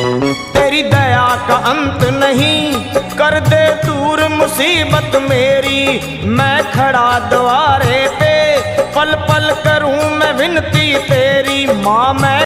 तेरी दया का अंत नहीं, कर दे दूर मुसीबत मेरी। मैं खड़ा द्वारे पे, पल पल करूं मैं विनती तेरी। माँ मैं